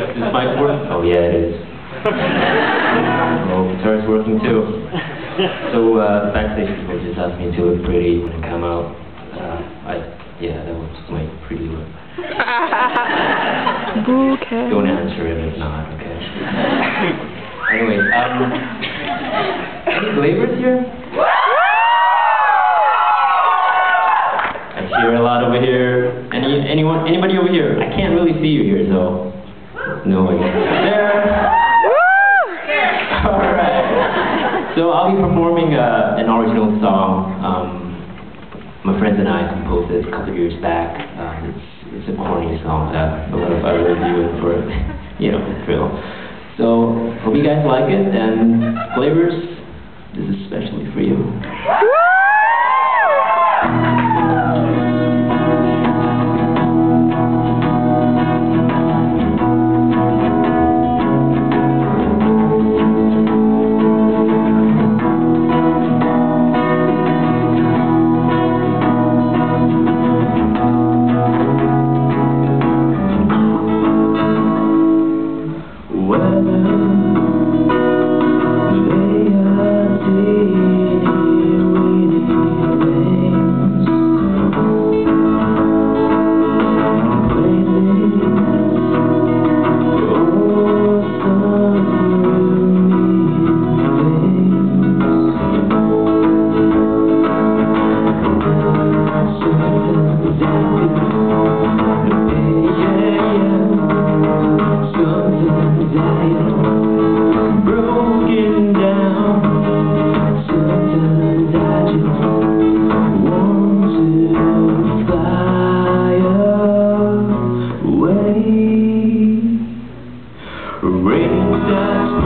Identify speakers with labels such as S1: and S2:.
S1: Is this mic working? Oh yeah, it is. Oh, guitar's working too. So backstage people just asked me to look pretty when I come out. Yeah, that was my pretty look.
S2: Okay.
S1: Don't answer it if not, okay? Anyways, any Glabers here? I hear a lot over here. Anybody over here? I can't really see you here, so no one there. Alright. So I'll be performing an original song. My friends and I composed it a couple of years back. It's a corny song that a lot of others do for, you know, drill. So hope you guys like it, and Glabers, this is especially for you. Rain starts